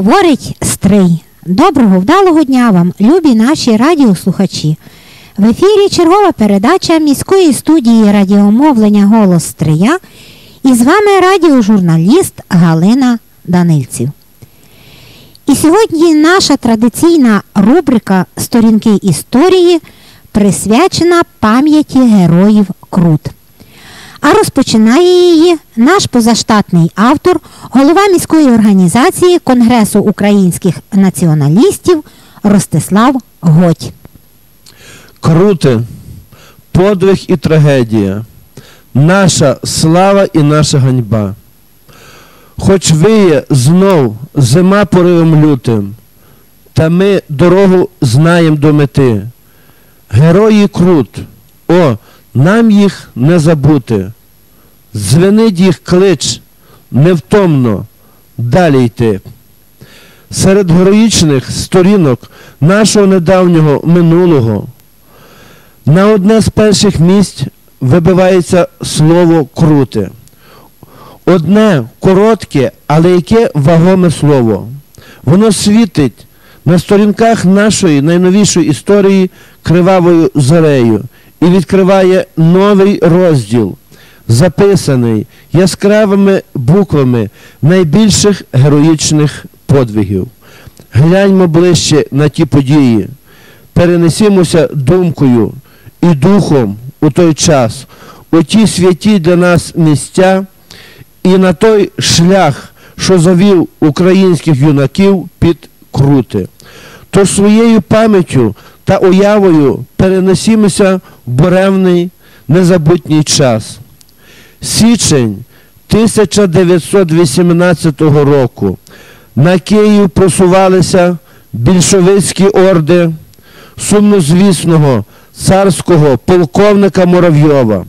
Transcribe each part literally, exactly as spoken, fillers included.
Говорить Стрий. Доброго, вдалого дня вам, любі наші радіослухачі. В ефірі чергова передача міської студії радіомовлення «Голос Стрия» і з вами радіожурналіст Галина Данильців. І сьогодні наша традиційна рубрика «Сторінки історії» присвячена пам'яті героїв Крут. А розпочинає її наш позаштатний автор, голова міської організації Конгресу українських націоналістів Ростислав Готь. Крути, подвиг і трагедія, наша слава і наша ганьба. Хоч виє знов зима поривом лютим, та ми дорогу знаєм до мети. Герої Крут, о, нам їх не забути. Звенить їх клич, невтомно далі йти. Серед героїчних сторінок нашого недавнього минулого на одне з перших місць вибивається слово «крути». Одне коротке, але яке вагоме слово. Воно світить на сторінках нашої найновішої історії кривавою зорею і відкриває новий розділ, записаний яскравими буквами найбільших героїчних подвигів. Гляньмо ближче на ті події, перенесімося думкою і духом у той час, у ті святі для нас місця і на той шлях, що завів українських юнаків під Крути. Тож своєю пам'яттю та уявою перенесімося в буревний незабутній час. Січень тисяча дев'ятсот вісімнадцятого року. На Київ просувалися більшовицькі орди сумнозвісного царського полковника Муравйова.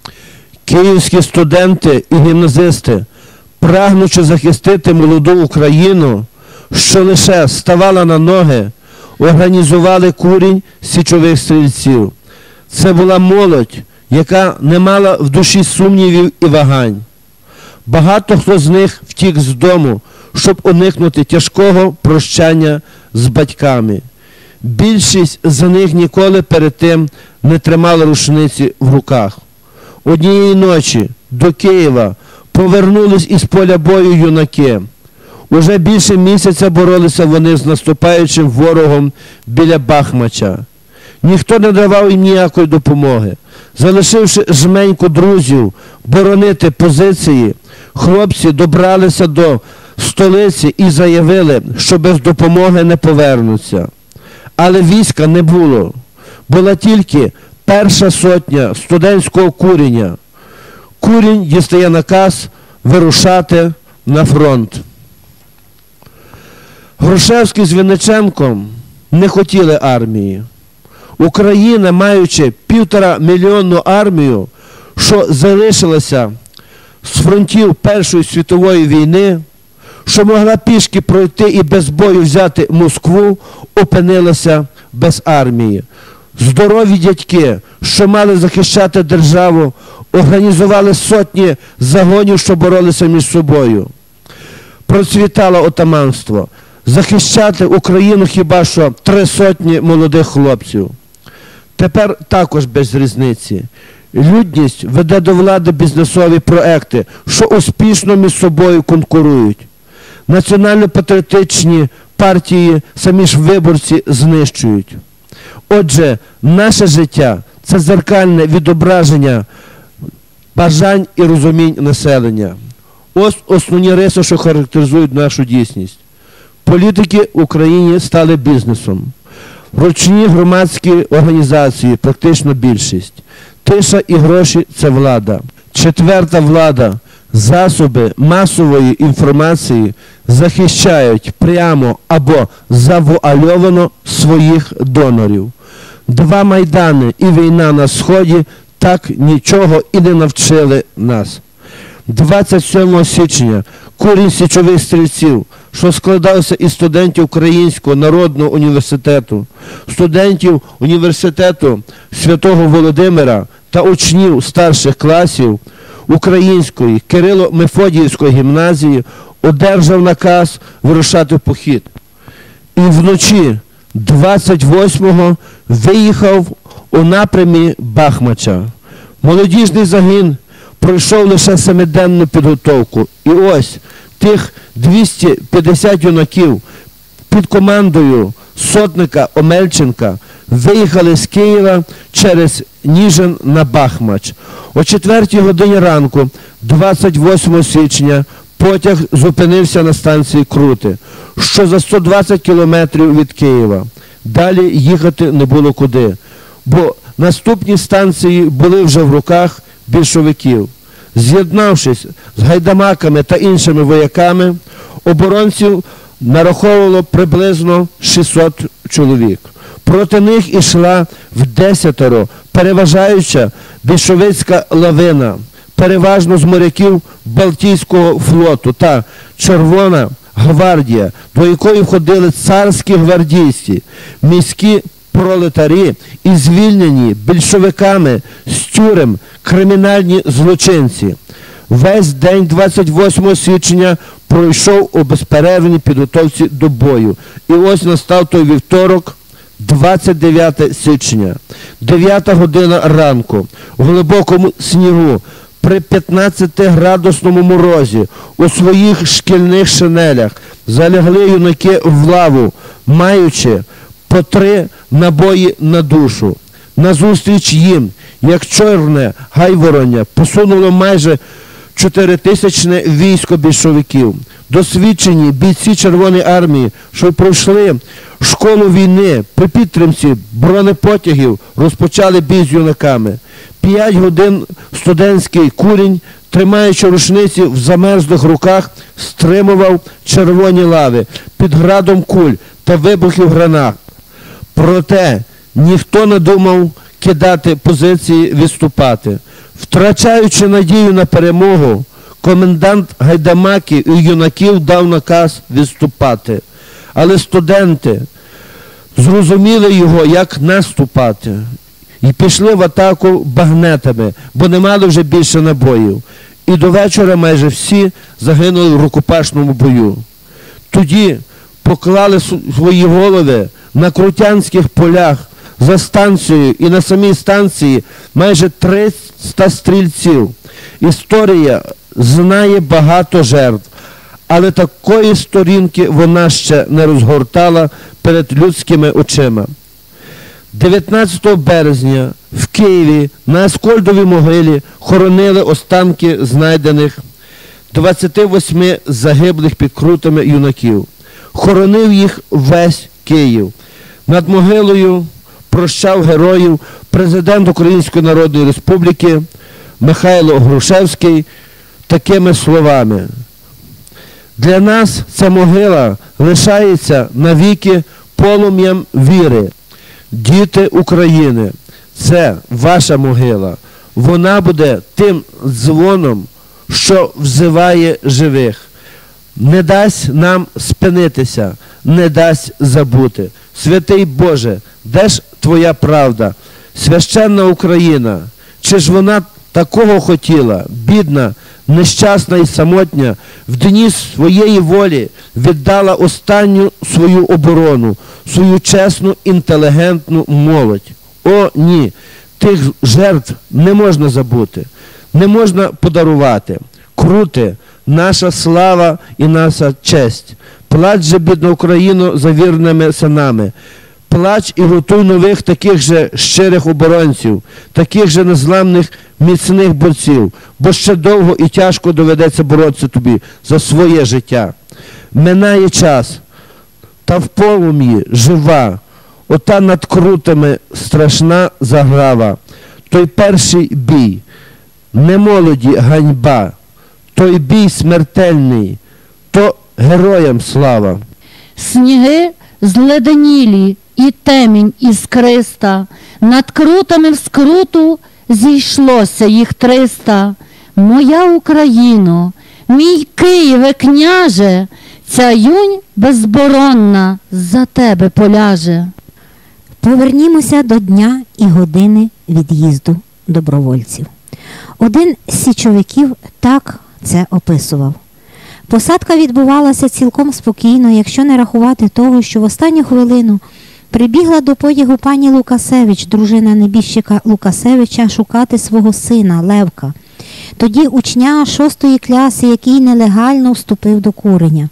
Київські студенти і гімназисти, прагнучи захистити молоду Україну, що лише ставала на ноги, організували курінь січових стрільців. Це була молодь, яка не мала в душі сумнівів і вагань. Багато хто з них втік з дому, щоб уникнути тяжкого прощання з батьками. Більшість з них ніколи перед тим не тримали рушниці в руках. Однієї ночі до Києва повернулись із поля бою юнаки. Уже більше місяця боролися вони з наступаючим ворогом біля Бахмача. Ніхто не давав їм ніякої допомоги. Залишивши жменьку друзів боронити позиції, хлопці добралися до столиці і заявили, що без допомоги не повернуться. Але війська не було. Була тільки перша сотня студентського куріння. Курінь дістає наказ вирушати на фронт. Грушевський з Винниченком не хотіли армії. Україна, маючи півтора мільйонну армію, що залишилася з фронтів Першої світової війни, що могла пішки пройти і без бою взяти Москву, опинилася без армії. Здорові дядьки, що мали захищати державу, організували сотні загонів, що боролися між собою. Процвітало отаманство. Захищати Україну хіба що три сотні молодих хлопців. Тепер також без різниці. Людність веде до влади бізнесові проекти, що успішно між собою конкурують. Національно-патріотичні партії самі ж виборці знищують. Отже, наше життя – це дзеркальне відображення бажань і розумінь населення. Ось основні риси, що характеризують нашу дійсність. Політики в Україні стали бізнесом. Ручні громадські організації, практично більшість. Тиша і гроші – це влада. Четверта влада, засоби масової інформації захищають прямо або завуальовано своїх донорів. Два Майдани і війна на Сході так нічого і не навчили нас. двадцять сьомого січня курінь січових стрільців, що складався із студентів Українського народного університету, студентів університету Святого Володимира та учнів старших класів Української Кирило-Мефодіївської гімназії, одержав наказ вирушати в похід. І вночі двадцять восьмого виїхав у напрямі Бахмача. Молодіжний загін пройшов лише семиденну підготовку. І ось тих двісті п'ятдесят юнаків під командою сотника Омельченка виїхали з Києва через Ніжин на Бахмач. О четвертій годині ранку, двадцять восьмого січня, потяг зупинився на станції Крути, що за сто двадцять кілометрів від Києва. Далі їхати не було куди, бо наступні станції були вже в руках більшовиків. З'єднавшись з гайдамаками та іншими вояками, оборонців нараховувало приблизно шістсот чоловік. Проти них ішла вдесятеро переважаюча більшовицька лавина, переважно з моряків Балтійського флоту та Червона гвардія, до якої входили царські гвардійці, міські пролетарі і звільнені більшовиками з тюрем кримінальні злочинці. Весь день двадцять восьмого січня пройшов у безперервній підготовці до бою. І ось настав той вівторок, двадцять дев'яте січня, дев'ята година ранку, в глибокому снігу, при п'ятнадцятиградусному морозі, у своїх шкільних шинелях залягли юнаки в лаву, маючи по три набої на душу. Назустріч їм, як чорне гайвороння, посунуло майже чотиритисячне військо більшовиків. Досвідчені бійці Червоної армії, що пройшли школу війни при підтримці бронепотягів, розпочали бій з юнаками. П'ять годин студентський курінь, тримаючи рушниці в замерзлих руках, стримував червоні лави під градом куль та вибухів гранат. Проте ніхто не думав кидати позиції, відступати. Втрачаючи надію на перемогу, комендант гайдамаків і юнаків дав наказ відступати. Але студенти зрозуміли його, як наступати, і пішли в атаку багнетами, бо не мали вже більше набоїв. І до вечора майже всі загинули в рукопашному бою. Тоді поклали свої голови на крутянських полях за станцією, і на самій станції майже триста стрільців. Історія знає багато жертв, але такої сторінки вона ще не розгортала перед людськими очима. дев'ятнадцятого березня в Києві на Аскольдовій могилі хоронили останки знайдених двадцяти восьми загиблих під Крутами юнаків. Хоронив їх весь Київ. Над могилою прощав героїв президент Української Народної Республіки Михайло Грушевський такими словами: «Для нас ця могила лишається навіки полум'ям віри. Діти України, це ваша могила. Вона буде тим дзвоном, що взиває живих. Не дасть нам спинитися, не дасть забути. Святий Боже, де ж твоя правда? Священна Україна, чи ж вона такого хотіла, бідна, нещасна і самотня, в дні своєї волі віддала останню свою оборону, свою чесну, інтелігентну молодь. О, ні, тих жертв не можна забути, не можна подарувати. Крути, наша слава і наша честь. Плач же, бідна Україно, за вірними синами. Плач і готуй нових таких же щирих оборонців, таких же незламних, міцних борців, бо ще довго і тяжко доведеться боротися тобі за своє життя. Минає час, та в полум'ї жива, ота над Крутами страшна заграва. Той перший бій, не молоді ганьба, той бій смертельний, то героям слава. Сніги зледенілі, і темінь іскриста, над Крутами в скруту зійшлося їх триста. Моя Україно, мій Києве княже, ця юнь безборонна за тебе поляже. Повернімося до дня і години від'їзду добровольців. Один з січовиків так це описував. Посадка відбувалася цілком спокійно, якщо не рахувати того, що в останню хвилину прибігла до потягу пані Лукасевич, дружина небіжчика Лукасевича, шукати свого сина Левка, тоді учня шостої класи, який нелегально вступив до куреня.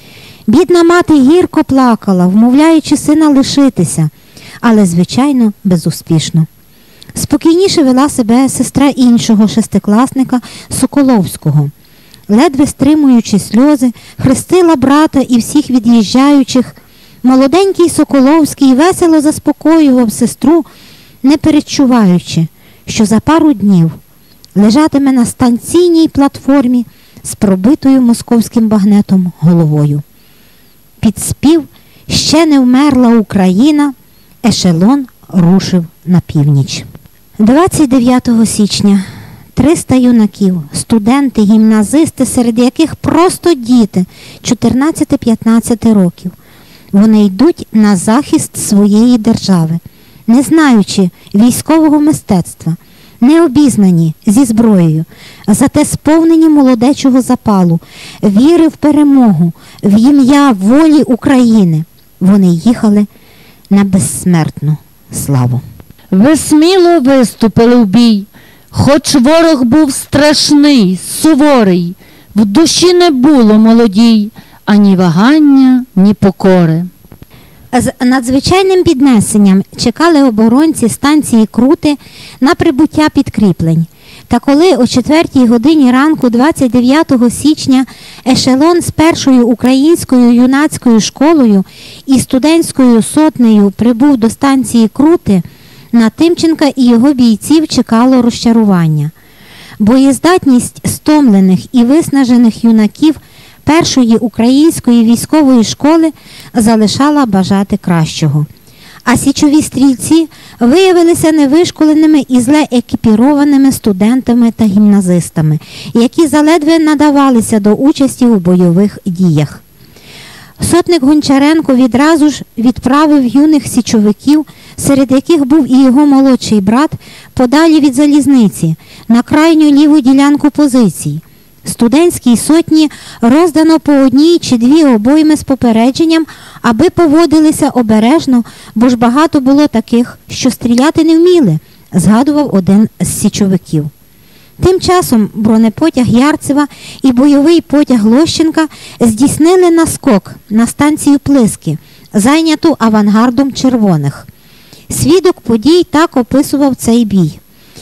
Бідна мати гірко плакала, вмовляючи сина лишитися, але, звичайно, безуспішно. Спокійніше вела себе сестра іншого шестикласника Соколовського. Ледве стримуючи сльози, хрестила брата і всіх від'їжджаючих. Молоденький Соколовський весело заспокоював сестру, не передчуваючи, що за пару днів лежатиме на станційній платформі з пробитою московським багнетом головою. Під спів «Ще не вмерла Україна» ешелон рушив на північ. двадцять дев'ятого січня триста юнаків, студенти, гімназисти, серед яких просто діти чотирнадцяти-п'ятнадцяти років. Вони йдуть на захист своєї держави, не знаючи військового мистецтва, не обізнані зі зброєю, зате сповнені молодечого запалу, віри в перемогу, в ім'я волі України. Вони їхали на безсмертну славу. Ви сміло виступили в бій, хоч ворог був страшний, суворий, в душі не було молодій, ані вагання, ні покори. З надзвичайним піднесенням чекали оборонці станції Крути на прибуття підкріплень. Та коли о четвертій годині ранку двадцять дев'ятого січня ешелон з першою українською юнацькою школою і студентською сотнею прибув до станції Крути, на Тимченка і його бійців чекало розчарування. Боєздатність стомлених і виснажених юнаків першої української військової школи залишала бажати кращого. А січові стрільці виявилися невишколеними і зле екіпірованими студентами та гімназистами, які заледве надавалися до участі у бойових діях. Сотник Гончаренко відразу ж відправив юних січовиків, серед яких був і його молодший брат, подалі від залізниці, на крайню ліву ділянку позицій. Студентській сотні роздано по одній чи дві обойми з попередженням, аби поводилися обережно, бо ж багато було таких, що стріляти не вміли, згадував один з січовиків. Тим часом бронепотяг Ярцева і бойовий потяг Лощенка здійснили наскок на станцію Плиски, зайняту авангардом червоних. Свідок подій так описував цей бій.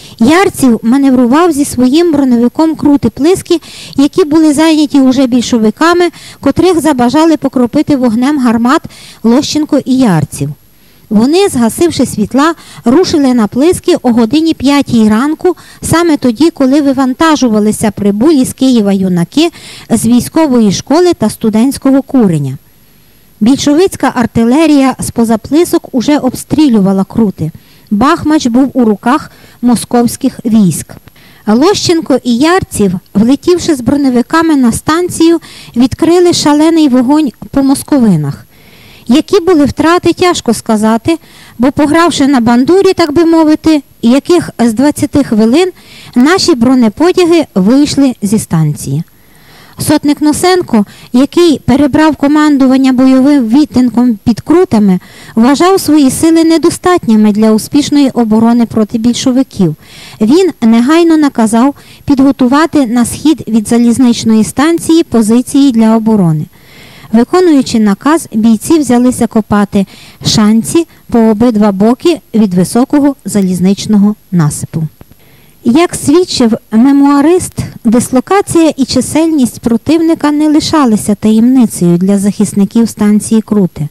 Ярців маневрував зі своїм броневиком Крути Плиски, які були зайняті уже більшовиками, котрих забажали покропити вогнем гармат Лощенко і Ярців. Вони, згасивши світла, рушили на Плиски о годині п'ятій ранку, саме тоді, коли вивантажувалися прибулі з Києва юнаки з військової школи та студентського куреня. Більшовицька артилерія з-поза Плисок уже обстрілювала Крути. Бахмач був у руках московських військ. Лощенко і Ярців, влетівши з броневиками на станцію, відкрили шалений вогонь по московинах. Які були втрати, тяжко сказати, бо погравши на бандурі, так би мовити, яких з двадцяти хвилин наші бронепотяги вийшли зі станції. Сотник Носенко, який перебрав командування бойовим відтинком під Крутами, вважав свої сили недостатніми для успішної оборони проти більшовиків. Він негайно наказав підготувати на схід від залізничної станції позиції для оборони. Виконуючи наказ, бійці взялися копати шанці по обидва боки від високого залізничного насипу. Як свідчив мемуарист, дислокація і чисельність противника не лишалися таємницею для захисників станції Крути.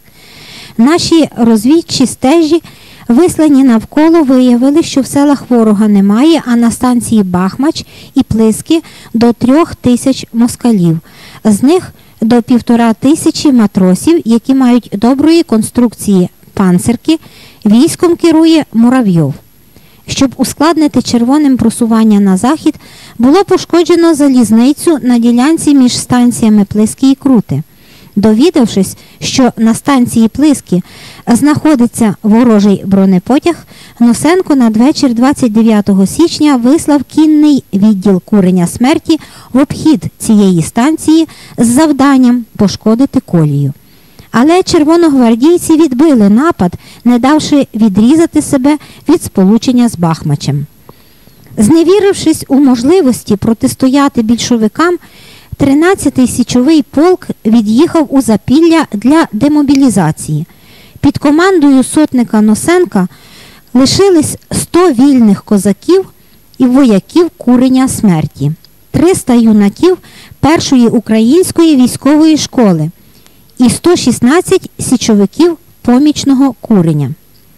Наші розвідчі стежі, вислані навколо, виявили, що в селах ворога немає, а на станції Бахмач і Плиски до трьох тисяч москалів. З них до півтора тисячі матросів, які мають доброї конструкції панцирки, військом керує Муравйов. Щоб ускладнити червоним просування на захід, було пошкоджено залізницю на ділянці між станціями Плиски і Крути. Довідавшись, що на станції Плиски знаходиться ворожий бронепотяг, Носенко надвечір двадцять дев'ятого січня вислав кінний відділ куреня смерті в обхід цієї станції з завданням пошкодити колію. Але червоногвардійці відбили напад, не давши відрізати себе від сполучення з Бахмачем. Зневірившись у можливості протистояти більшовикам, тринадцятий січовий полк від'їхав у Запілля для демобілізації. Під командою сотника Носенка лишились сто вільних козаків і вояків куреня смерті, триста юнаків першої української військової школи і сто шістнадцять січовиків помічного куреня.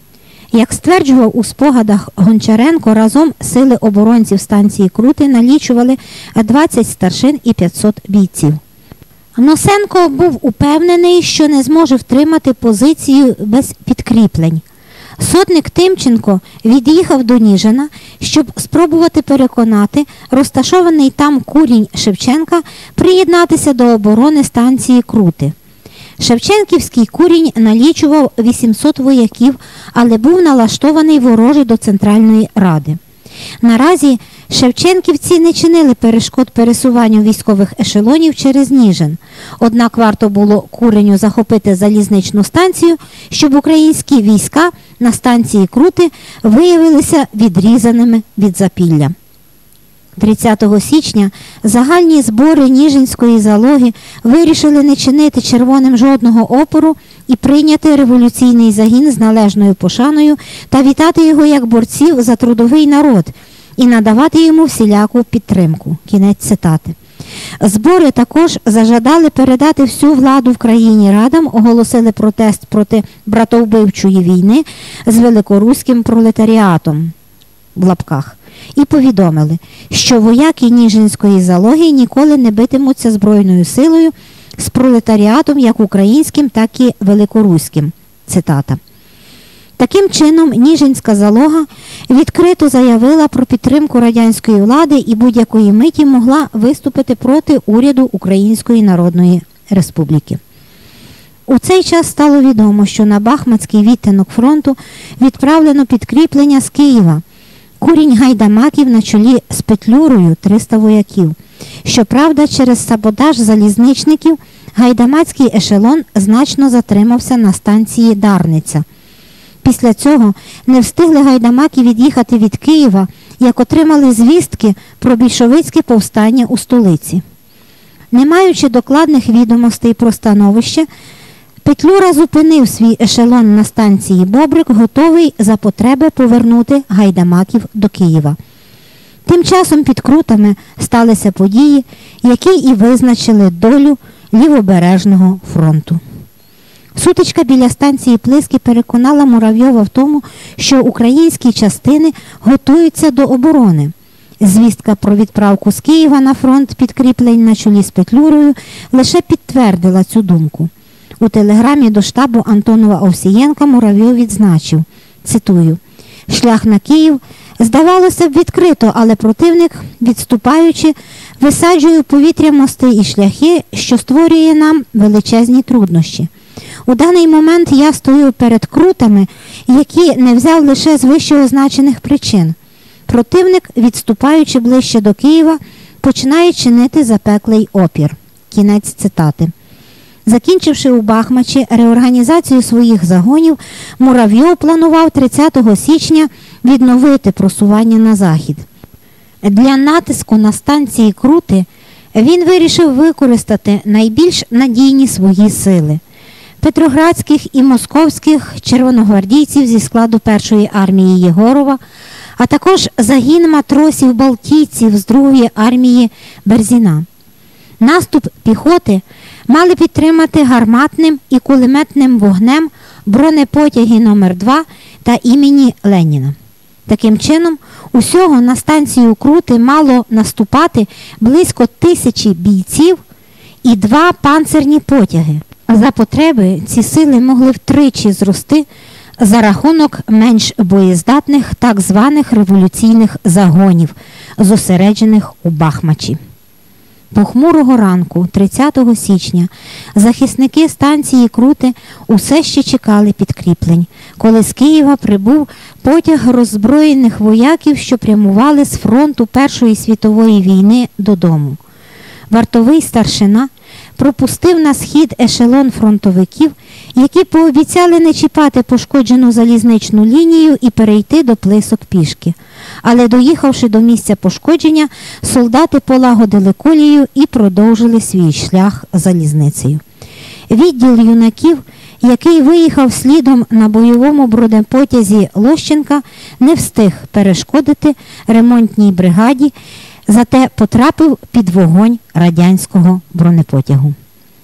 Як стверджував у спогадах Гончаренко, разом сили оборонців станції Крути налічували двадцять старшин і п'ятсот бійців. Носенко був упевнений, що не зможе втримати позицію без підкріплень. Сотник Тимченко від'їхав до Ніжина, щоб спробувати переконати розташований там курінь Шевченка приєднатися до оборони станції Крути. Шевченківський курінь налічував вісімсот вояків, але був налаштований вороже до Центральної Ради. Наразі шевченківці не чинили перешкод пересуванню військових ешелонів через Ніжин. Однак варто було куреню захопити залізничну станцію, щоб українські війська на станції Крути виявилися відрізаними від Запілля. тридцятого січня загальні збори Ніжинської залоги вирішили не чинити червоним жодного опору і прийняти революційний загін з належною пошаною та вітати його як борців за трудовий народ і надавати йому всіляку підтримку. Кінець цитати. Збори також зажадали передати всю владу в країні радам, оголосили протест проти братовбивчої війни з великоруським пролетаріатом в лапках. І повідомили, що вояки Ніжинської залоги ніколи не битимуться збройною силою з пролетаріатом як українським, так і великоруським. Цитата. Таким чином, Ніжинська залога відкрито заявила про підтримку радянської влади і будь-якої миті могла виступити проти уряду Української Народної Республіки. У цей час стало відомо, що на Бахмацький відтинок фронту відправлено підкріплення з Києва. Курінь гайдамаків на чолі з Петлюрою триста вояків. Щоправда, через саботаж залізничників гайдамацький ешелон значно затримався на станції Дарниця. Після цього не встигли гайдамаки від'їхати від Києва, як отримали звістки про більшовицьке повстання у столиці. Не маючи докладних відомостей про становище, Петлюра зупинив свій ешелон на станції Бобрик, готовий за потреби повернути гайдамаків до Києва. Тим часом під Крутами сталися події, які і визначили долю Лівобережного фронту. Сутичка біля станції Плиски переконала Муравйова в тому, що українські частини готуються до оборони. Звістка про відправку з Києва на фронт підкріплень на чолі з Петлюрою лише підтвердила цю думку. У телеграмі до штабу Антонова Овсієнка Муравйов відзначив, цитую, «Шлях на Київ, здавалося б, відкрито, але противник, відступаючи, висаджує в повітря мости і шляхи, що створює нам величезні труднощі. У даний момент я стою перед Крутами, які не взяв лише з вище означених причин. Противник, відступаючи ближче до Києва, починає чинити запеклий опір». Кінець цитати. Закінчивши у Бахмачі реорганізацію своїх загонів, Муравйов планував тридцятого січня відновити просування на захід. Для натиску на станції Крути він вирішив використати найбільш надійні свої сили – петроградських і московських червоногвардійців зі складу першої армії Єгорова, а також загін матросів-балтійців з другої армії Берзіна. Наступ піхоти мали підтримати гарматним і кулеметним вогнем бронепотяги номер два та імені Леніна. Таким чином, усього на станцію Крути мало наступати близько тисячі бійців і два панцирні потяги. За потреби ці сили могли втричі зрости за рахунок менш боєздатних так званих революційних загонів, зосереджених у Бахмачі. Похмурого ранку, тридцятого січня, захисники станції Крути усе ще чекали підкріплень, коли з Києва прибув потяг роззброєних вояків, що прямували з фронту Першої світової війни додому. Вартовий старшина пропустив на схід ешелон фронтовиків, які пообіцяли не чіпати пошкоджену залізничну лінію і перейти до Плисок пішки. Але доїхавши до місця пошкодження, солдати полагодили колію і продовжили свій шлях залізницею. Відділ юнаків, який виїхав слідом на бойовому бронепотязі Лощенка, не встиг перешкодити ремонтній бригаді, зате потрапив під вогонь радянського бронепотягу.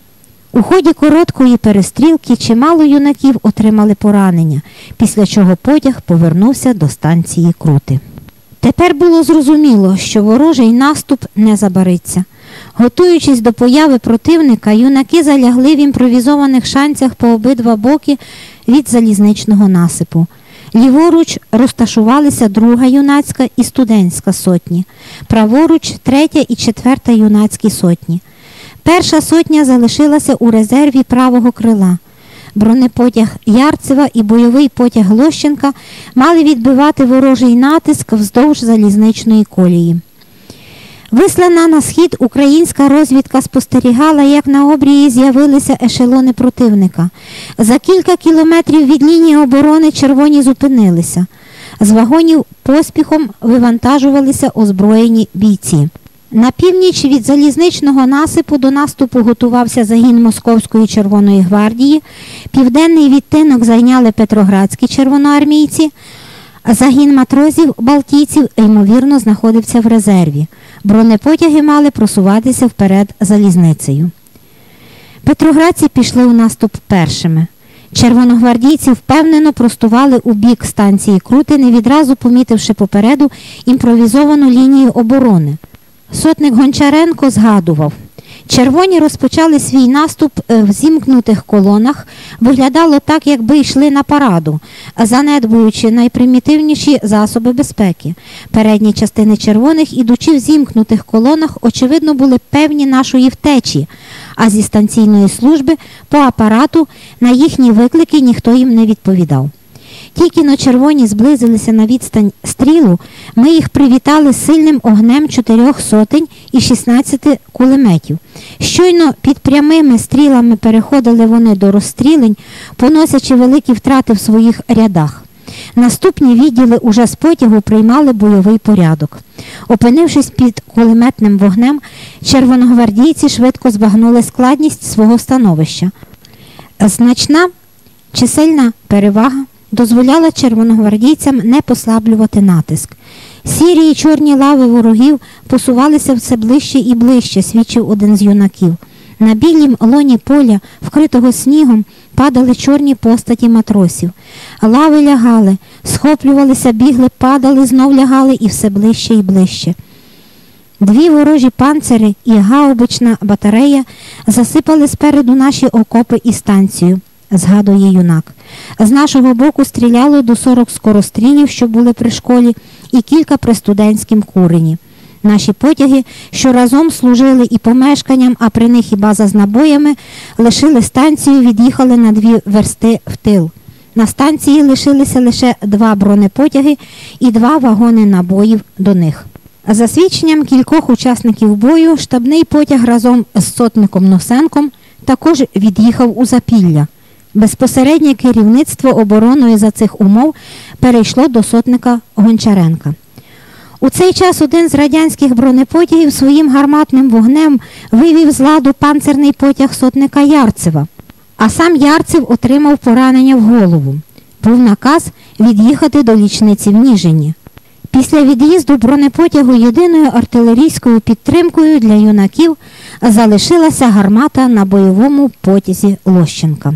У ході короткої перестрілки чимало юнаків отримали поранення, після чого потяг повернувся до станції Крути. Тепер було зрозуміло, що ворожий наступ не забариться. Готуючись до появи противника, юнаки залягли в імпровізованих шанцях по обидва боки від залізничного насипу. Ліворуч розташувалися друга юнацька і студентська сотні, праворуч третя і четверта юнацькі сотні. Перша сотня залишилася у резерві правого крила. Бронепотяг Ярцева і бойовий потяг Лощенка мали відбивати ворожий натиск вздовж залізничної колії. Вислана на схід українська розвідка спостерігала, як на обрії з'явилися ешелони противника. За кілька кілометрів від лінії оборони червоні зупинилися. З вагонів поспіхом вивантажувалися озброєні бійці. На північ від залізничного насипу до наступу готувався загін Московської Червоної гвардії, південний відтинок зайняли петроградські червоноармійці, загін матросів-балтійців, ймовірно, знаходився в резерві. Бронепотяги мали просуватися вперед залізницею. Петроградці пішли у наступ першими. Червоногвардійці впевнено простували у бік станції Крути, не відразу помітивши попереду імпровізовану лінію оборони. Сотник Гончаренко згадував: червоні розпочали свій наступ в зімкнутих колонах, виглядало так, якби йшли на параду, занедбуючи найпримітивніші засоби безпеки. Передні частини червоних, ідучи в зімкнутих колонах, очевидно, були певні нашої втечі, а зі станційної служби по апарату на їхні виклики ніхто їм не відповідав. Тільки но червоні зблизилися на відстань стрілу, ми їх привітали сильним огнем чотирьох сотень і шістнадцяти кулеметів. Щойно під прямими стрілами переходили вони до розстрілень, поносячи великі втрати в своїх рядах. Наступні відділи уже з потягу приймали бойовий порядок. Опинившись під кулеметним вогнем, червоногвардійці швидко збагнули складність свого становища. Значна чисельна перевага дозволяла червоногвардійцям не послаблювати натиск. Сірі і чорні лави ворогів посувалися все ближче і ближче, свідчив один з юнаків. На білім лоні поля, вкритого снігом, падали чорні постаті матросів. Лави лягали, схоплювалися, бігли, падали, знов лягали і все ближче і ближче. Дві ворожі панцири і гаубична батарея засипали спереду наші окопи і станцію, згадує юнак. З нашого боку стріляло до сорок скорострілів, що були при школі, і кілька при студентськім курені. Наші потяги, що разом служили і помешканням, а при них і база з набоями, лишили станцію, від'їхали на дві версти в тил. На станції лишилися лише два бронепотяги і два вагони набоїв до них. За свідченням кількох учасників бою, штабний потяг разом з сотником Носенком також від'їхав у Запілля. Безпосереднє керівництво обороною за цих умов перейшло до сотника Гончаренка. У цей час один з радянських бронепотягів своїм гарматним вогнем вивів з ладу панцерний потяг сотника Ярцева, а сам Ярцев отримав поранення в голову. Був наказ від'їхати до лічниці в Ніжині. Після від'їзду бронепотягу єдиною артилерійською підтримкою для юнаків залишилася гармата на бойовому потязі Лощенка.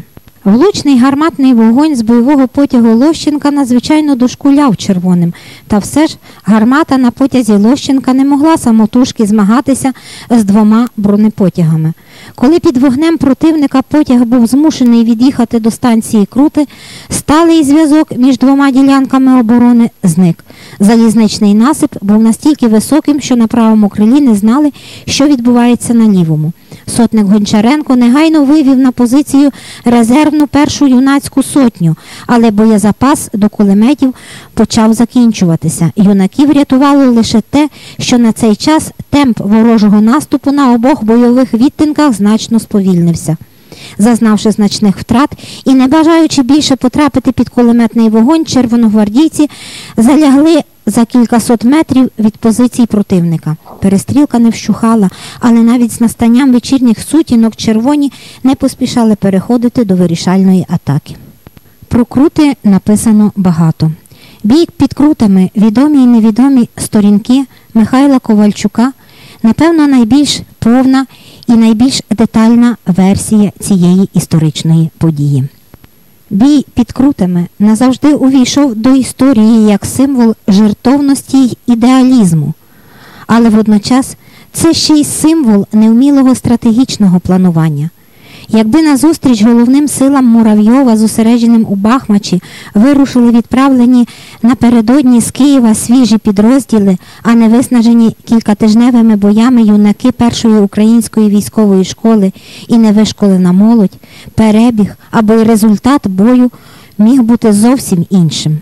Влучний гарматний вогонь з бойового потягу Лощенка надзвичайно дошкуляв червоним, та все ж гармата на потязі Лощенка не могла самотужки змагатися з двома бронепотягами. Коли під вогнем противника потяг був змушений від'їхати до станції Крути, сталий зв'язок між двома ділянками оборони зник. Залізничний насип був настільки високим, що на правому крилі не знали, що відбувається на лівому. Сотник Гончаренко негайно вивів на позицію резервну першу юнацьку сотню, але боєзапас до кулеметів почав закінчуватися. Юнаків рятувало лише те, що на цей час темп ворожого наступу на обох бойових відтинках значно сповільнився. Зазнавши значних втрат і не бажаючи більше потрапити під кулеметний вогонь, червоногвардійці залягли за кількасот метрів від позицій противника. Перестрілка не вщухала, але навіть з настанням вечірніх сутінок червоні не поспішали переходити до вирішальної атаки. Про Крути написано багато. Бій під Крутами, відомі і невідомі сторінки Михайла Ковальчука, напевно, найбільш повна і найбільш детальна версія цієї історичної події. Бій під Крутами назавжди увійшов до історії як символ жертовності й ідеалізму, але водночас це ще й символ невмілого стратегічного планування. Якби назустріч головним силам Муравйова, зосередженим у Бахмачі, вирушили відправлені напередодні з Києва свіжі підрозділи, а не виснажені кількатижневими боями юнаки першої української військової школи і невишколена молодь, перебіг або й результат бою міг бути зовсім іншим.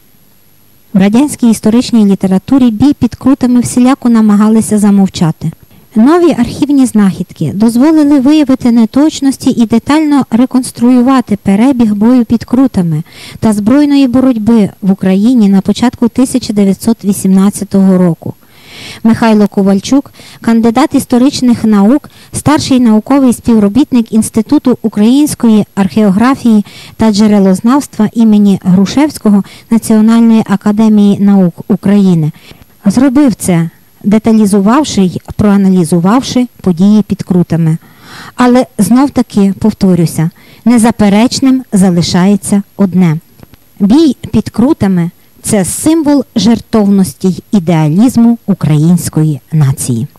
В радянській історичній літературі бій під Крутами всіляко намагалися замовчати. Нові архівні знахідки дозволили виявити неточності і детально реконструювати перебіг бою під Крутами та збройної боротьби в Україні на початку тисяча дев'ятсот вісімнадцятого року. Михайло Ковальчук, кандидат історичних наук, старший науковий співробітник Інституту української археографії та джерелознавства імені Грушевського Національної академії наук України, зробив це, деталізувавши й проаналізувавши події під Крутами. Але знов-таки, повторюся, незаперечним залишається одне. Бій під Крутами – це символ жертовності й ідеалізму української нації.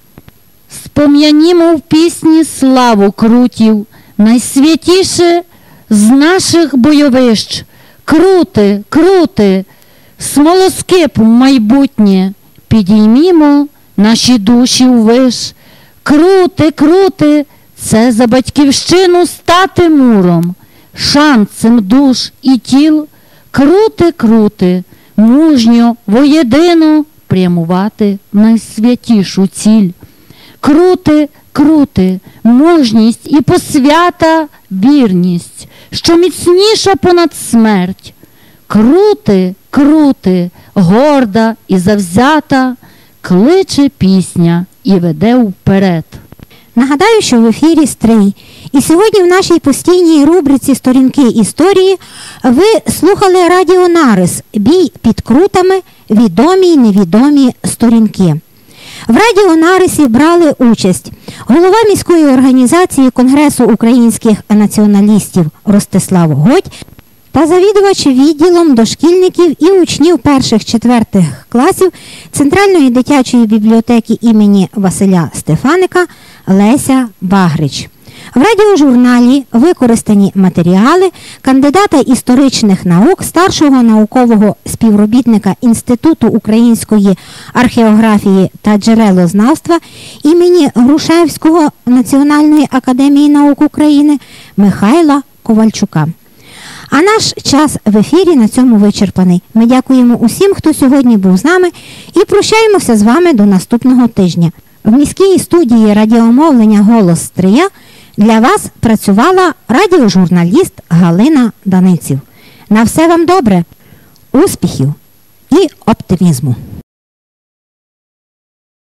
Спом'янімо в пісні славу Крутів, найсвятіше з наших бойовищ. Крути, Крути, смолоскип майбутнє, підіймімо наші душі ввиш. Крути, Крути, це за батьківщину стати муром, шанцем душ і тіл. Крути, Крути, мужньо, воєдино прямувати в найсвятішу ціль. Крути, Крути, мужність і посвята вірність, що міцніша понад смерть. Крути, Крути, горда і завзята, кличе пісня і веде вперед. Нагадаю, що в ефірі Стрий. І сьогодні в нашій постійній рубриці «Сторінки історії» ви слухали Радіо Нарис «Бій під Крутами. Відомі й невідомі сторінки». В Радіо Нарисі брали участь голова міської організації Конгресу українських націоналістів Ростислав Годь та завідувач відділом дошкільників і учнів перших-четвертих класів Центральної дитячої бібліотеки імені Василя Стефаника Леся Багрич. В радіожурналі використані матеріали кандидата історичних наук, старшого наукового співробітника Інституту української археографії та джерелознавства імені Грушевського Національної академії наук України Михайла Ковальчука. А наш час в ефірі на цьому вичерпаний. Ми дякуємо усім, хто сьогодні був з нами, і прощаємося з вами до наступного тижня. В міській студії радіомовлення «Голос Стрия» для вас працювала радіожурналіст Галина Даниців. На все вам добре, успіхів і оптимізму!